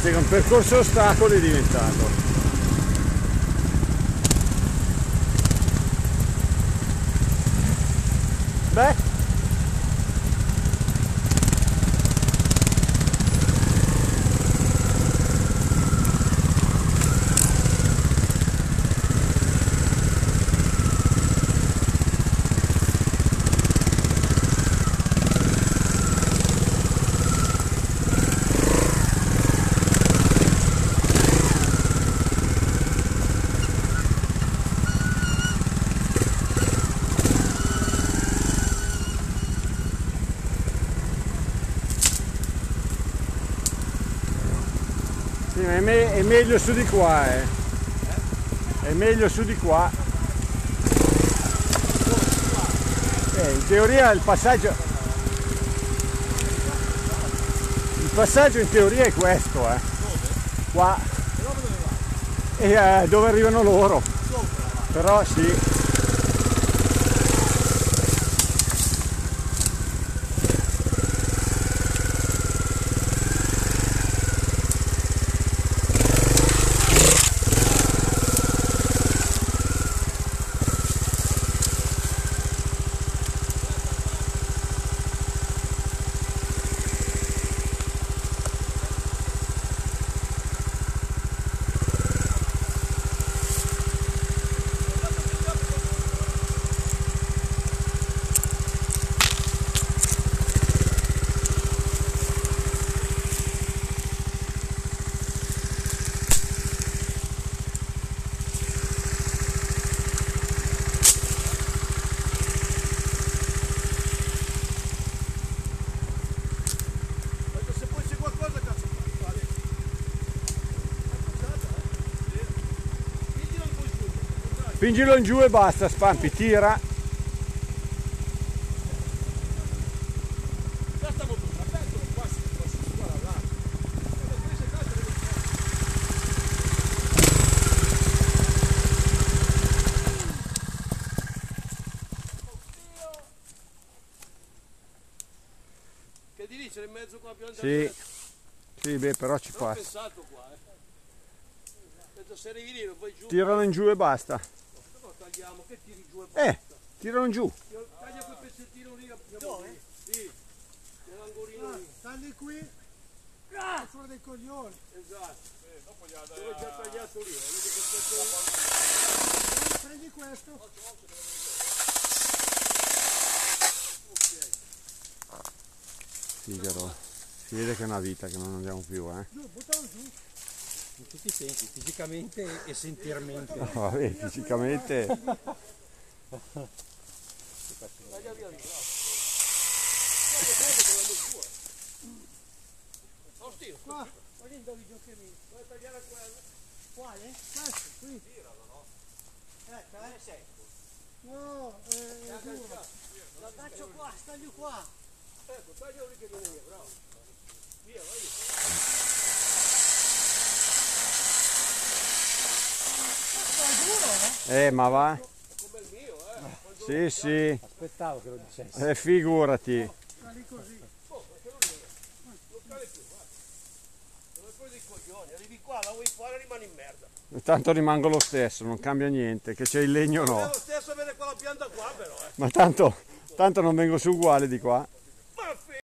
Pensa che un percorso ostacoli è diventato. Beh, sì, ma è meglio su di qua, eh. È meglio su di qua. In teoria il passaggio in teoria è questo, qua. E dove arrivano loro. Però sì. Spingilo in giù e basta, Spampi, tira. Che di lì c'è in mezzo con la pianta? Sì, sì, beh, però ci non ho passa. pensato qua, penso se arrivi lì lo fai giù. Tiralo in giù e basta. No, tagliamo, che tiri giù e basta. Tiralo in giù. Taglia quel pezzettino lì. Dove? Sì, nell'angolino lì. Tagli qui, fuori dei coglioni. Esatto. Dopo gli ha già tagliato lì, vedi che pezzo. Prendi questo. Figaro, si vede che è una vita che non andiamo più, Giù, buttalo giù. In tutti i sensi, fisicamente e sentirmente. No, vabbè, fisicamente. Taglia via lì, bravo. Qua, guardi dove giochi lì. Vuoi tagliare quello? Quale? Questo, qui. Tiralo, no? Ecco, secco. No, è duro. L'aggancio qua, staglio qua. Ecco, taglialo lì che viene via, bravo. Via, vai. Questo è duro, no? Ma va? Come il mio, Sì, sì. Aspettavo che lo dicessi. Figurati. Sta lì così. non cade più, guarda. Dove poi dei coglioni, arrivi qua, la vuoi fare, rimani in merda. Tanto rimango lo stesso, non cambia niente, che c'è il legno È no. lo stesso avere quella pianta qua però, Ma tanto non vengo su uguale di qua.